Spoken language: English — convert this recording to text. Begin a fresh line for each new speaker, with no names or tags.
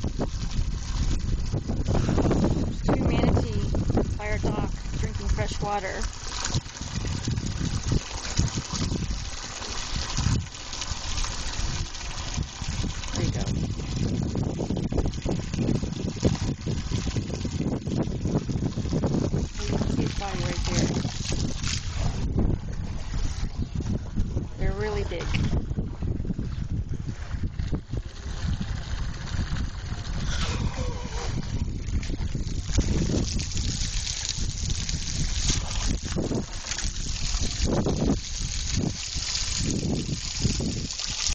Two manatee by our dock drinking fresh water.